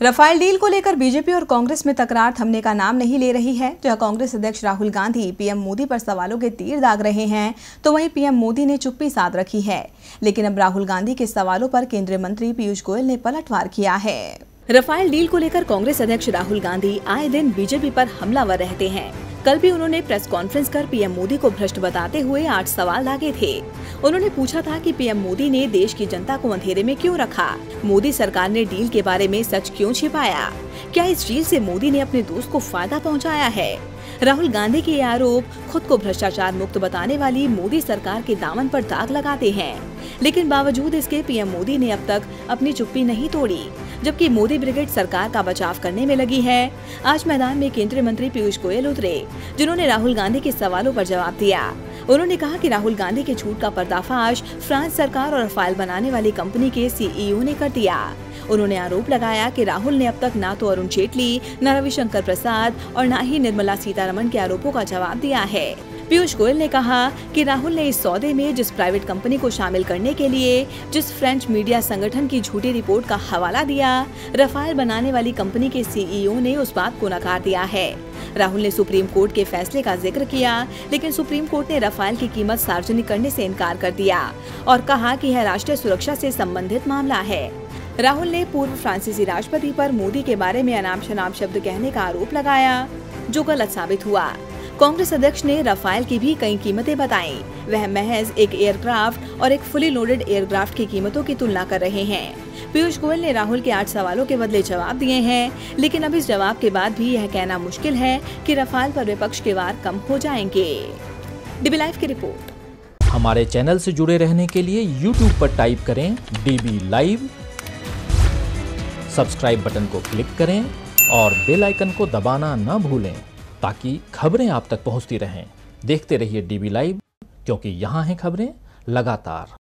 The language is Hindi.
रफाल डील को लेकर बीजेपी और कांग्रेस में तकरार थमने का नाम नहीं ले रही है। जहां कांग्रेस अध्यक्ष राहुल गांधी पीएम मोदी पर सवालों के तीर दाग रहे हैं, तो वहीं पीएम मोदी ने चुप्पी साध रखी है। लेकिन अब राहुल गांधी के सवालों पर केंद्रीय मंत्री पीयूष गोयल ने पलटवार किया है। रफाल डील को लेकर कांग्रेस अध्यक्ष राहुल गांधी आए दिन बीजेपी पर हमलावर रहते हैं। कल भी उन्होंने प्रेस कॉन्फ्रेंस कर पीएम मोदी को भ्रष्ट बताते हुए 8 सवाल दागे थे। उन्होंने पूछा था कि पीएम मोदी ने देश की जनता को अंधेरे में क्यों रखा, मोदी सरकार ने डील के बारे में सच क्यों छिपाया, क्या इस डील से मोदी ने अपने दोस्त को फायदा पहुंचाया है। राहुल गांधी के ये आरोप खुद को भ्रष्टाचार मुक्त बताने वाली मोदी सरकार के दामन पर दाग लगाते हैं। लेकिन बावजूद इसके पीएम मोदी ने अब तक अपनी चुप्पी नहीं तोड़ी, जबकि मोदी ब्रिगेड सरकार का बचाव करने में लगी है। आज मैदान में केंद्रीय मंत्री पीयूष गोयल उतरे, जिन्होंने राहुल गांधी के सवालों पर जवाब दिया। उन्होंने कहा कि राहुल गांधी के झूठ का पर्दाफाश फ्रांस सरकार और रफाल बनाने वाली कंपनी के सीईओ ने कर दिया। उन्होंने आरोप लगाया कि राहुल ने अब तक न तो अरुण जेटली, न रविशंकर प्रसाद और न ही निर्मला सीतारमण के आरोपों का जवाब दिया है। पीयूष गोयल ने कहा कि राहुल ने इस सौदे में जिस प्राइवेट कंपनी को शामिल करने के लिए जिस फ्रेंच मीडिया संगठन की झूठी रिपोर्ट का हवाला दिया, रफाल बनाने वाली कंपनी के सीईओ ने उस बात को नकार दिया है। राहुल ने सुप्रीम कोर्ट के फैसले का जिक्र किया, लेकिन सुप्रीम कोर्ट ने रफाल की कीमत सार्वजनिक करने से इनकार कर दिया और कहा कि यह राष्ट्रीय सुरक्षा से संबंधित मामला है। राहुल ने पूर्व फ्रांसीसी राष्ट्रपति पर मोदी के बारे में अनाप शनाप शब्द कहने का आरोप लगाया, जो गलत साबित हुआ। कांग्रेस अध्यक्ष ने रफाल की भी कई कीमतें बताई। वह महज एक एयरक्राफ्ट और एक फुली लोडेड एयरक्राफ्ट की कीमतों की तुलना कर रहे हैं। पीयूष गोयल ने राहुल के 8 सवालों के बदले जवाब दिए हैं, लेकिन अब इस जवाब के बाद भी यह कहना मुश्किल है कि रफाल पर विपक्ष के वार कम हो जाएंगे। डीबी लाइव की रिपोर्ट। हमारे चैनल से जुड़े रहने के लिए YouTube पर टाइप करें डीबी लाइव, सब्सक्राइब बटन को क्लिक करें और बेल आइकन को दबाना न भूलें, ताकि खबरें आप तक पहुंचती रहें। देखते रहिए डीबी लाइव, क्योंकि यहाँ हैं खबरें लगातार।